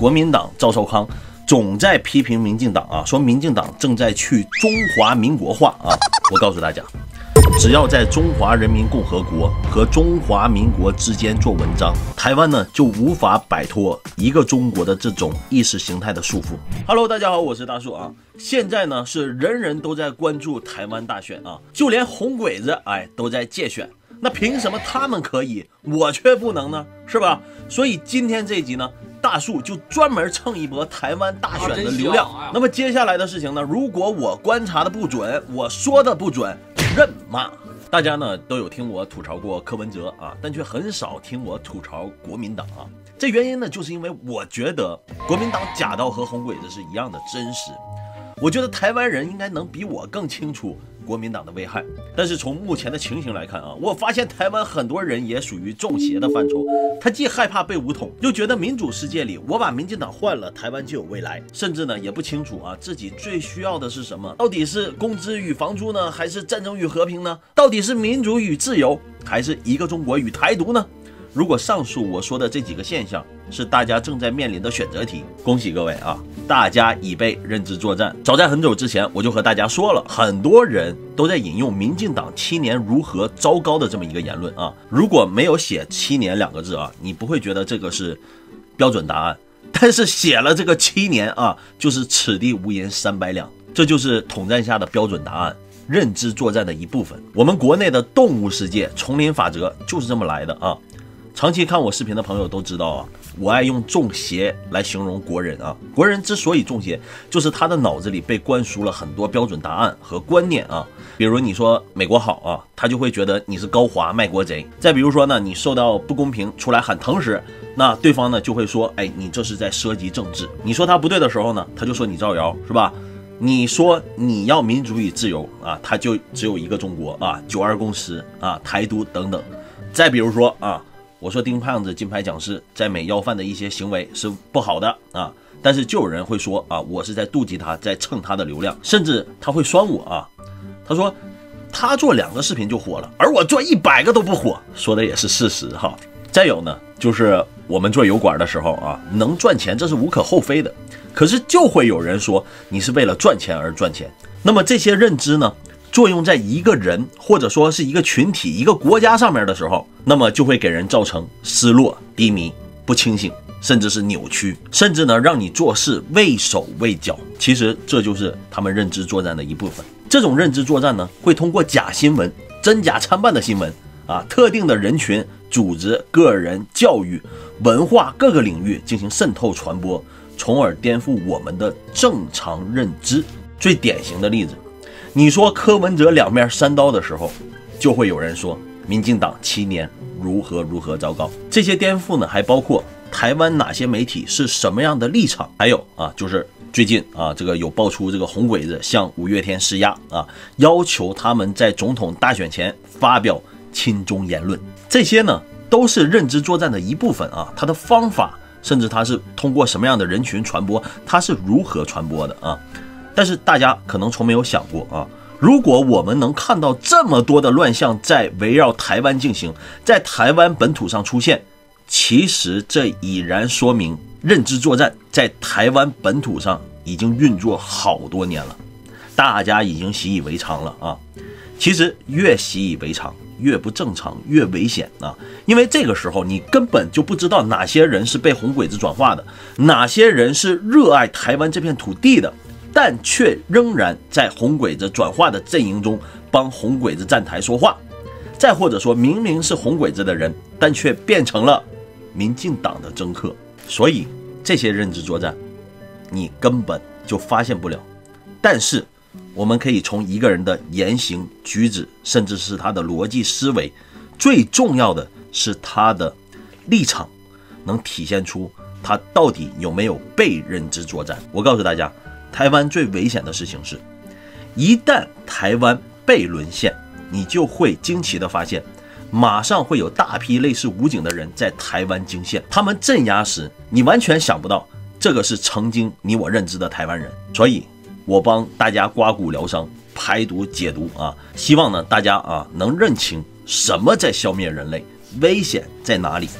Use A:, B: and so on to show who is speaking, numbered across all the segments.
A: 国民党赵少康总在批评民进党啊，说民进党正在去中华民国化啊。我告诉大家，只要在中华人民共和国和中华民国之间做文章，台湾呢就无法摆脱一个中国的这种意识形态的束缚。Hello， 大家好，我是大树啊。现在呢是人人都在关注台湾大选啊，就连红鬼子都在借选。那凭什么他们可以，我却不能呢？是吧？所以今天这一集呢，大树就专门蹭一波台湾大选的流量。那么接下来的事情呢，如果我观察的不准，我说的不准，认骂。大家呢都有听我吐槽过柯文哲啊，但却很少听我吐槽国民党啊。这原因呢，就是因为我觉得国民党假到和红鬼子是一样的真实。我觉得台湾人应该能比我更清楚国民党的危害，但是从目前的情形来看啊，我发现台湾很多人也属于中邪的范畴。他既害怕被武统，又觉得民主世界里我把民进党换了，台湾就有未来，甚至呢也不清楚啊自己最需要的是什么，到底是工资与房租呢，还是战争与和平呢？到底是民主与自由，还是一个中国与台独呢？如果上述我说的这几个现象是大家正在面临的选择题，恭喜各位啊，大家已被认知作战。早在很久之前，我就和大家说了，很多人都在引用民进党7年如何糟糕的这么一个言论啊。如果没有写7年2个字啊，你不会觉得这个是标准答案。但是写了这个7年啊，就是此地无银300两，这就是统战下的标准答案。认知作战的一部分。我们国内的动物世界丛林法则就是这么来的啊。长期看我视频的朋友都知道啊，我爱用中邪来形容国人啊。国人之所以中邪，就是他的脑子里被灌输了很多标准答案和观念啊。比如你说美国好啊，他就会觉得你是高华卖国贼。再比如说呢，你受到不公平出来喊疼时，那对方呢就会说，你这是在涉及政治。你说他不对的时候呢，他就说你造谣，是吧？你说你要民主与自由啊，他就只有一个中国啊，92公司啊，台独等等。再比如说啊，我说丁胖子金牌讲师在美要饭的一些行为是不好的啊，但是就有人会说啊，我是在妒忌他，在蹭他的流量，甚至他会酸我啊。他说他做2个视频就火了，而我做100个都不火，说的也是事实哈。再有呢，就是我们做油管的时候啊，能赚钱这是无可厚非的，可是就会有人说你是为了赚钱而赚钱。那么这些认知呢，作用在一个人或者说是一个群体一个国家上面的时候，那么就会给人造成失落低迷不清醒，甚至是扭曲，甚至呢让你做事畏手畏脚。其实这就是他们认知作战的一部分。这种认知作战呢，会通过假新闻真假参半的新闻啊，特定的人群组织个人教育文化各个领域进行渗透传播，从而颠覆我们的正常认知。最典型的例子，你说柯文哲2面3刀的时候，就会有人说民进党7年如何糟糕。这些颠覆呢，还包括台湾哪些媒体是什么样的立场，还有啊，就是最近啊，这个有爆出这个红鬼子向五月天施压啊，要求他们在总统大选前发表亲中言论。这些呢，都是认知作战的一部分啊，它的方法，甚至它是通过什么样的人群传播，它是如何传播的啊。但是大家可能从没有想过啊，如果我们能看到这么多的乱象在围绕台湾进行，在台湾本土上出现，其实这已然说明认知作战在台湾本土上已经运作好多年了，大家已经习以为常了啊。其实越习以为常越不正常，越危险啊！因为这个时候你根本就不知道哪些人是被红鬼子转化的，哪些人是热爱台湾这片土地的，但却仍然在红鬼子转化的阵营中帮红鬼子站台说话，再或者说明明是红鬼子的人，但却变成了民进党的政客。所以这些认知作战你根本就发现不了，但是我们可以从一个人的言行举止，甚至是他的逻辑思维，最重要的是他的立场，能体现出他到底有没有被认知作战。我告诉大家，台湾最危险的事情是，一旦台湾被沦陷，你就会惊奇地发现，马上会有大批类似武警的人在台湾惊现，他们镇压时，你完全想不到这个是曾经你我认知的台湾人。所以我帮大家刮骨疗伤，排毒解毒啊，希望呢大家啊能认清什么在消灭人类，危险在哪里。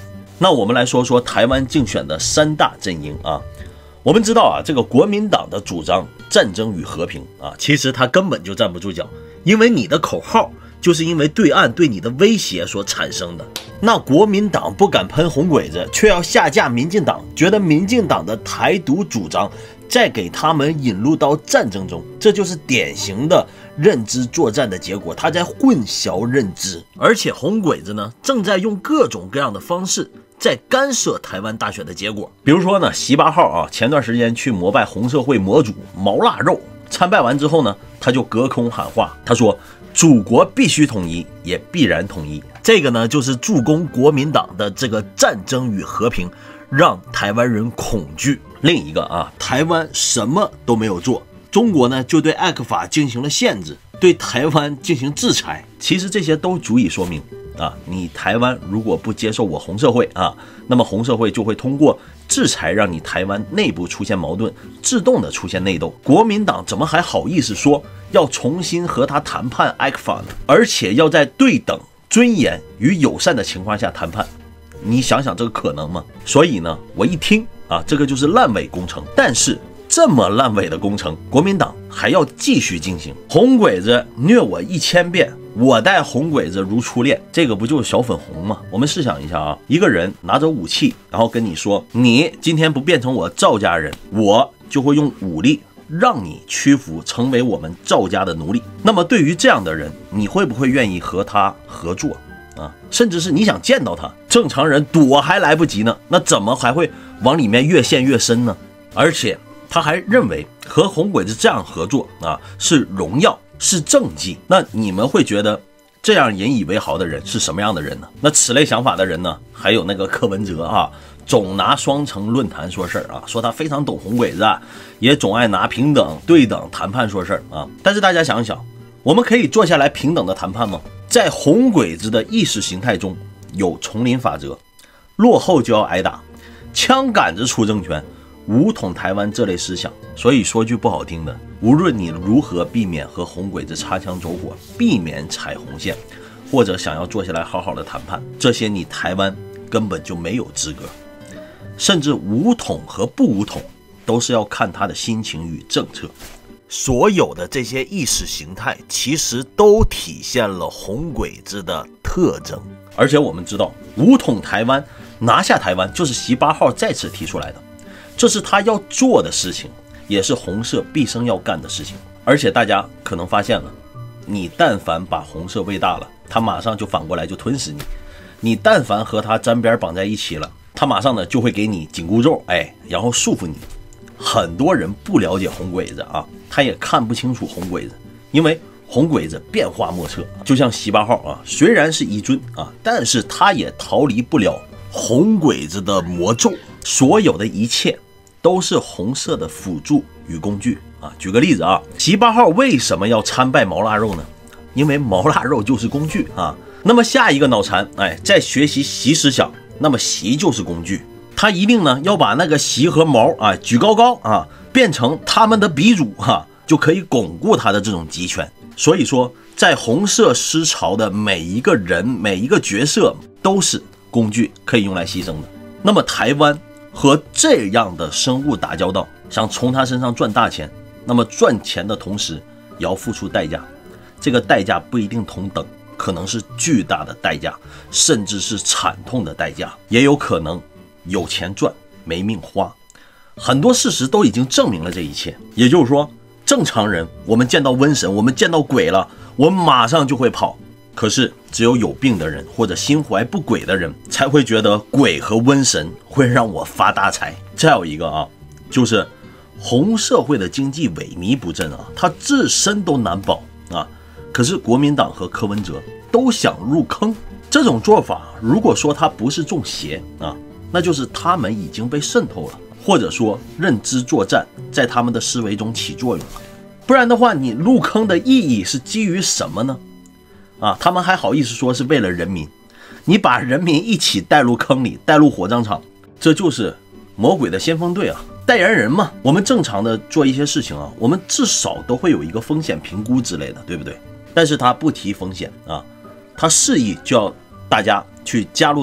A: 那我们来说说台湾竞选的3大阵营啊。我们知道啊，这个国民党的主张战争与和平啊，其实他根本就站不住脚，因为你的口号就是因为对岸对你的威胁所产生的。那国民党不敢喷红鬼子，却要下架民进党，觉得民进党的台独主张再给他们引入到战争中，这就是典型的认知作战的结果，他在混淆认知。而且红鬼子呢，正在用各种各样的方式在干涉台湾大选的结果。比如说呢，习8号啊，前段时间去膜拜红社会魔主毛腊肉，参拜完之后呢，他就隔空喊话，他说祖国必须统一，也必然统一。这个呢，就是助攻国民党的这个战争与和平，让台湾人恐惧。另一个啊，台湾什么都没有做，中国呢就对艾克法进行了限制，对台湾进行制裁。其实这些都足以说明啊，你台湾如果不接受我红社会啊，那么红社会就会通过制裁让你台湾内部出现矛盾，自动的出现内斗。国民党怎么还好意思说要重新和他谈判艾克法呢？而且要在对等、尊严与友善的情况下谈判，你想想这个可能吗？所以呢，我一听啊，这个就是烂尾工程。但是这么烂尾的工程，国民党还要继续进行。红鬼子虐我1000遍，我待红鬼子如初恋，这个不就是小粉红吗？我们试想一下啊，一个人拿着武器，然后跟你说，你今天不变成我赵家人，我就会用武力让你屈服，成为我们赵家的奴隶。那么对于这样的人，你会不会愿意和他合作啊？甚至是你想见到他？正常人躲还来不及呢，那怎么还会往里面越陷越深呢？而且他还认为和红鬼子这样合作啊是荣耀，是政绩。那你们会觉得这样引以为豪的人是什么样的人呢？那此类想法的人呢，还有那个柯文哲啊，总拿双城论坛说事儿啊，说他非常懂红鬼子啊，也总爱拿平等、对等谈判说事儿啊。但是大家想想，我们可以坐下来平等的谈判吗？在红鬼子的意识形态中有丛林法则，落后就要挨打，枪杆子出政权，武统台湾这类思想。所以说句不好听的，无论你如何避免和红鬼子擦枪走火，避免踩红线，或者想要坐下来好好的谈判，这些你台湾根本就没有资格。甚至武统和不武统都是要看他的心情与政策。所有的这些意识形态其实都体现了红鬼子的特征。而且我们知道，武统台湾、拿下台湾就是习8号再次提出来的，这是他要做的事情，也是红社毕生要干的事情。而且大家可能发现了，你但凡把红社喂大了，他马上就反过来就吞噬你；你但凡和他沾边绑在一起了，他马上呢就会给你紧箍咒，然后束缚你。很多人不了解红鬼子啊，他也看不清楚红鬼子，因为红鬼子变化莫测。就像习8号啊，虽然是一尊啊，但是他也逃离不了红鬼子的魔咒。所有的一切都是红色的辅助与工具啊。举个例子啊，习8号为什么要参拜毛腊肉呢？因为毛腊肉就是工具啊。那么下一个脑残，在学习习思想，那么习就是工具。他一定呢要把那个习和毛啊举高高啊，变成他们的鼻祖就可以巩固他的这种集权。所以说，在红色思潮的每一个人、每一个角色都是工具，可以用来牺牲的。那么台湾和这样的生物打交道，想从他身上赚大钱，那么赚钱的同时也要付出代价，这个代价不一定同等，可能是巨大的代价，甚至是惨痛的代价，也有可能有钱赚没命花。很多事实都已经证明了这一切。也就是说，正常人我们见到瘟神，我们见到鬼了，我们马上就会跑。可是只有有病的人或者心怀不轨的人才会觉得鬼和瘟神会让我发大财。再有一个啊，就是红社会的经济萎靡不振啊，他自身都难保啊。可是国民党和柯文哲都想入坑，这种做法如果说他不是中邪啊，那就是他们已经被渗透了，或者说认知作战在他们的思维中起作用了。不然的话，你入坑的意义是基于什么呢？他们还好意思说是为了人民，你把人民一起带入坑里，带入火葬场，这就是魔鬼的先锋队啊，代言人嘛。我们正常的做一些事情啊，我们至少都会有一个风险评估之类的，对不对？但是他不提风险啊，他示意就要大家去加入到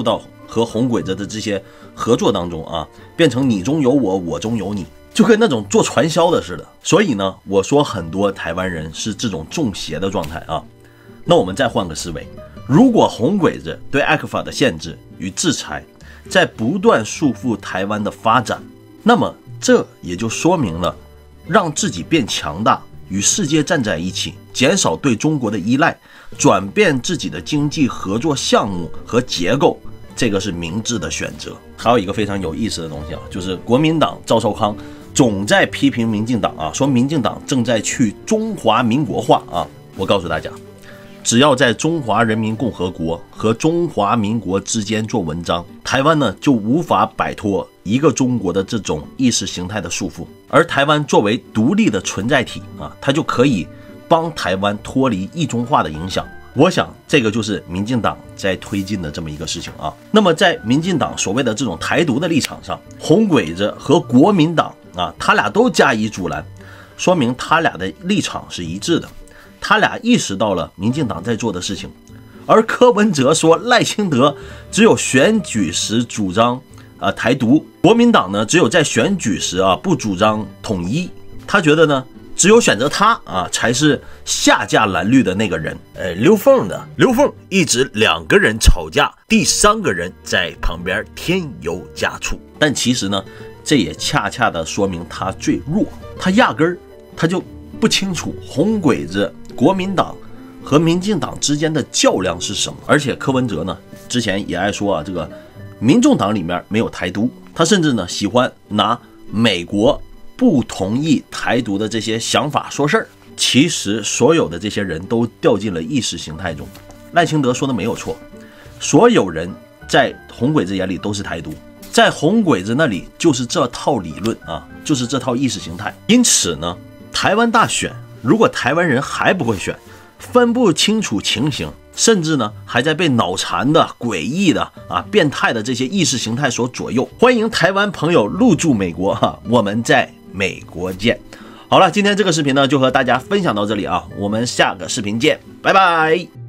A: 和红鬼子的这些合作当中啊，变成你中有我，我中有你，就跟那种做传销的似的。所以呢，我说很多台湾人是这种中邪的状态啊。那我们再换个思维，如果红鬼子对艾克法的限制与制裁在不断束缚台湾的发展，那么这也就说明了让自己变强大，与世界站在一起，减少对中国的依赖，转变自己的经济合作项目和结构，这个是明智的选择。还有一个非常有意思的东西啊，就是国民党赵少康总在批评民进党啊，说民进党正在去中华民国化啊。我告诉大家，只要在中华人民共和国和中华民国之间做文章，台湾呢就无法摆脱一个中国的这种意识形态的束缚，而台湾作为独立的存在体啊，它就可以帮台湾脱离一中化的影响。我想这个就是民进党在推进的这么一个事情啊。那么在民进党所谓的这种台独的立场上，红鬼子和国民党啊，他俩都加以阻拦，说明他俩的立场是一致的，他俩意识到了民进党在做的事情。而柯文哲说赖清德只有选举时主张台独，国民党呢只有在选举时不主张统一，他觉得呢只有选择他才是下架蓝绿的那个人。刘凤呢？刘凤一直两个人吵架，第三个人在旁边添油加醋。但其实呢，这也恰恰的说明他最弱，他压根儿他就不清楚红鬼子、国民党和民进党之间的较量是什么。而且柯文哲呢，之前也爱说这个民众党里面没有台独，他甚至呢喜欢拿美国不同意台独的这些想法说事儿。其实所有的这些人都掉进了意识形态中。赖清德说的没有错，所有人在红鬼子眼里都是台独，在红鬼子那里就是这套理论就是这套意识形态。因此呢，台湾大选如果台湾人还不会选，分不清楚情形，甚至呢还在被脑残的、诡异的变态的这些意识形态所左右，欢迎台湾朋友入驻美国我们在美国见。好了，今天这个视频呢就和大家分享到这里我们下个视频见，拜拜。